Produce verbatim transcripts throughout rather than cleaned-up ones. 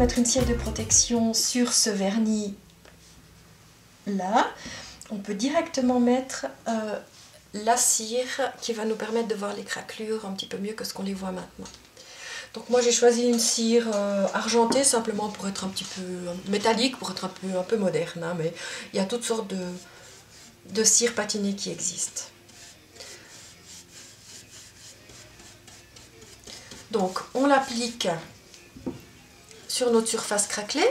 mettre une cire de protection sur ce vernis là, on peut directement mettre euh, la cire qui va nous permettre de voir les craquelures un petit peu mieux que ce qu'on les voit maintenant. Donc moi j'ai choisi une cire euh, argentée simplement pour être un petit peu métallique, pour être un peu, un peu moderne, hein, mais il y a toutes sortes de, de cires patinées qui existent. Donc on l'applique sur notre surface craquelée.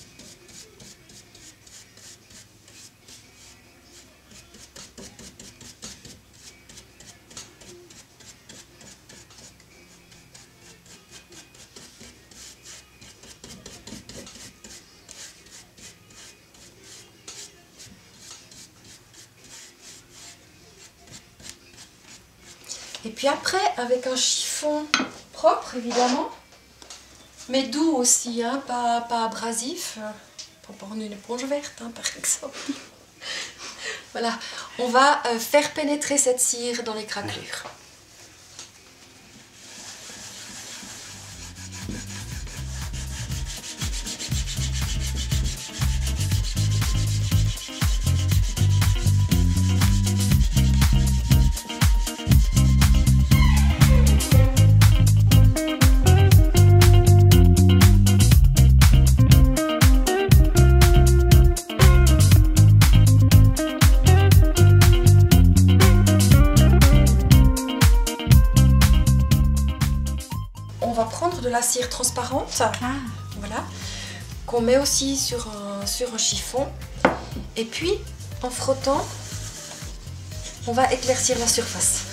Et puis après, avec un chiffon propre évidemment, mais doux aussi, hein, pas, pas abrasif, pour prendre une éponge verte hein, par exemple. Voilà, on va euh, faire pénétrer cette cire dans les craquelures. On va prendre de la cire transparente, ah. Voilà, qu'on met aussi sur un, sur un chiffon. Et puis, en frottant, on va éclaircir la surface.